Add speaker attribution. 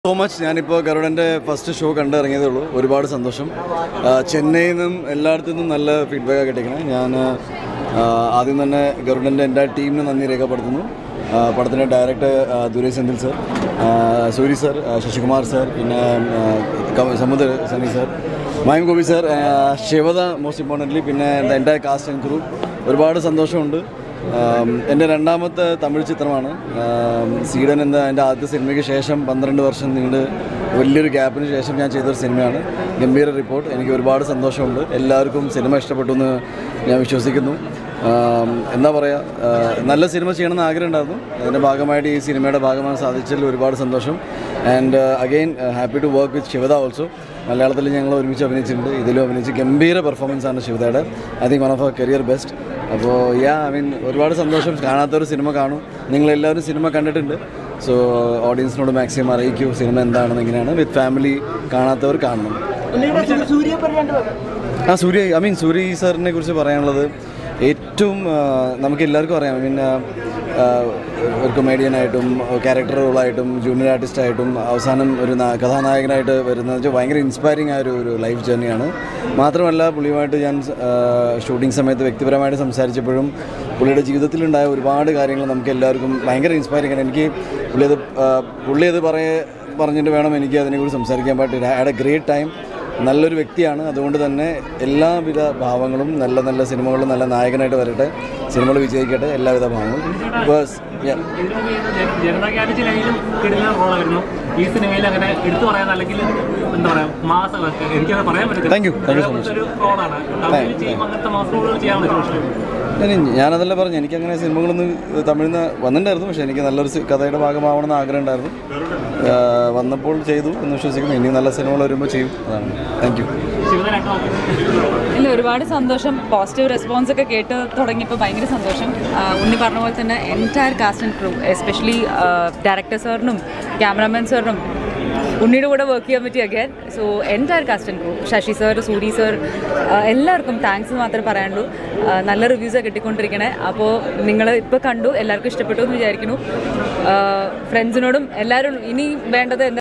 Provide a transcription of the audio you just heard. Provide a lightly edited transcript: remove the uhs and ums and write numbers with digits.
Speaker 1: So much. ഞാനിപ്പോൾ ഗരുഡൻ്റെ first show കണ്ടിറങ്ങിയതേ ഉള്ളൂ. ഒരുപാട് സന്തോഷം. ചെന്നൈയിൽ നിന്നും എല്ലായിടത്തു നിന്നും നല്ല ഫീഡ്ബാക്ക് കിട്ടിയിരിക്കണം. ഞാൻ ആദ്യം തന്നെ ഗരുഡൻ്റെ എൻ്റെ ടീമിന് നന്ദി രേഖപ്പെടുത്തുന്നു. പടത്തിൻ്റെ director Durai Senthil sir, Soori sir, Sasikumar sir, പിന്നെ Samuthirakani sir, mime Gopi sir, Shivada most importantly, പിന്നെ എൻ്റെ കാസ്റ്റ് ആൻഡ് ക്രൂ. ഒരുപാട് സന്തോഷമുണ്ട്. എൻ്റെ രണ്ടാമത്തെ തമിഴ് ചിത്രമാണ് സീഡൻ എന്ന എൻ്റെ ആദ്യത്തെ സിനിമയ്ക്ക് ശേഷം 12 വർഷം നീണ്ട് വലിയൊരു ഗ്യാപ്പിന് ശേഷം ഞാൻ ചെയ്തൊരു സിനിമയാണ് ഗംഭീര റിപ്പോർട്ട്. എനിക്ക് ഒരുപാട് സന്തോഷമുണ്ട്. എല്ലാവർക്കും സിനിമ ഇഷ്ടപ്പെട്ടു എന്ന് ഞാൻ വിശ്വസിക്കുന്നു. എന്താ പറയുക, നല്ല സിനിമ ചെയ്യണമെന്ന് ആഗ്രഹം ഉണ്ടായിരുന്നു. അതിൻ്റെ ഭാഗമായിട്ട് ഈ സിനിമയുടെ ഭാഗമാകാൻ സാധിച്ചതിൽ ഒരുപാട് സന്തോഷം. And again happy to work with Shivada also. മലയാളത്തിൽ ഞങ്ങൾ ഒരുമിച്ച് അഭിനയിച്ചിട്ടുണ്ട്. ഇതിലും അഭിനയിച്ച് ഗംഭീര പെർഫോമൻസാണ് ശിവദയുടെ. ഐ തിങ്ക് വൺ ഓഫ് അവർ കരിയർ ബെസ്റ്റ്. അപ്പോൾ ഒരുപാട് സന്തോഷം. കാണാത്തൊരു സിനിമ കാണും. നിങ്ങളെല്ലാവരും സിനിമ കണ്ടിട്ടുണ്ട്. സോ ഓഡിയൻസിനോട് മാക്സിമം അറിയിക്കൂ സിനിമ എന്താണെന്ന്. എങ്ങനെയാണ് വിത്ത് ഫാമിലി കാണാത്തവർ കാണണം. സൂര്യ സാറിനെ കുറിച്ച് പറയാനുള്ളത് ഏറ്റവും നമുക്ക് എല്ലാവർക്കും അറിയാം. ഒരു കൊമേഡിയനായിട്ടും ക്യാരക്ടർ റോളായിട്ടും ജൂനിയർ ആർട്ടിസ്റ്റായിട്ടും അവസാനം ഒരു കഥാനായകനായിട്ട് വരുന്നത് ഭയങ്കര ഇൻസ്പയറിംഗ് ആയ ഒരു ലൈഫ് ജേർണിയാണ്. മാത്രമല്ല പുള്ളിയുമായിട്ട് ഞാൻ ഷൂട്ടിംഗ് സമയത്ത് വ്യക്തിപരമായിട്ട് സംസാരിച്ചപ്പോഴും പുള്ളിയുടെ ജീവിതത്തിലുണ്ടായ ഒരുപാട് കാര്യങ്ങൾ നമുക്ക് എല്ലാവർക്കും ഭയങ്കര ഇൻസ്പയറിംഗ് ആണ്. എനിക്ക് പുള്ളി അത് പറഞ്ഞിട്ട് വേണം എനിക്ക് അതിനെക്കുറിച്ച് സംസാരിക്കാൻ പറ്റും. I had a great time. നല്ലൊരു വ്യക്തിയാണ്. അതുകൊണ്ട് തന്നെ എല്ലാവിധ ഭാവങ്ങളും നല്ല സിനിമകളും നല്ല നായകനായിട്ട് വരട്ടെ. സിനിമകൾ വിജയിക്കട്ടെ. എല്ലാവിധ ഭാവങ്ങളും. ബസ് താങ്ക് യു സോ മച്ച്. ഞാനതല്ല പറഞ്ഞു, എനിക്കങ്ങനെ സിനിമകളൊന്നും തമിഴിൽ നിന്ന് വന്നിട്ടുണ്ടായിരുന്നു. പക്ഷേ എനിക്ക് നല്ലൊരു കഥയുടെ ഭാഗമാവണമെന്ന് ആഗ്രഹം ഉണ്ടായിരുന്നു. വന്നപ്പോൾ ചെയ്തു എന്ന് വിശ്വസിക്കുന്നു. ഇനി നല്ല സിനിമകൾ വരുമ്പോൾ ചെയ്യും. അതാണ്. Thank you.
Speaker 2: ഇല്ല, ഒരുപാട് സന്തോഷം. പോസിറ്റീവ് റെസ്പോൺസ് ഒക്കെ കേട്ട് തുടങ്ങിയപ്പോൾ ഭയങ്കര സന്തോഷം. ഉണ്ണി പറഞ്ഞ പോലെ തന്നെ entire cast and crew, especially director സാറിനും ക്യാമറാമാൻ സാറിനും ഉണ്ണിയുടെ കൂടെ വർക്ക് ചെയ്യാൻ പറ്റി again. So entire cast and crew, Sasi sir, Soori sir, എല്ലാവർക്കും താങ്ക്സ് മാത്രമേ പറയാനുള്ളൂ. നല്ല റിവ്യൂസാണ് കിട്ടിക്കൊണ്ടിരിക്കണേ. അപ്പോൾ നിങ്ങൾ ഇപ്പോൾ കണ്ടു, എല്ലാവർക്കും ഇഷ്ടപ്പെട്ടു എന്ന് വിചാരിക്കുന്നു. ഫ്രണ്ട്സിനോടും എല്ലാവരും ഇനി വേണ്ടത്